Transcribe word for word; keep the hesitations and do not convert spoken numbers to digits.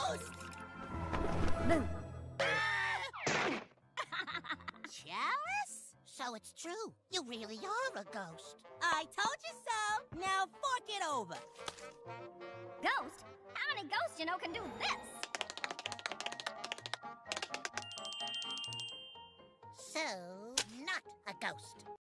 ghost! Chalice? So it's true. You really are a ghost. I told you so. Now fork it over. Ghost? How many ghosts you know can do this? So, not a ghost.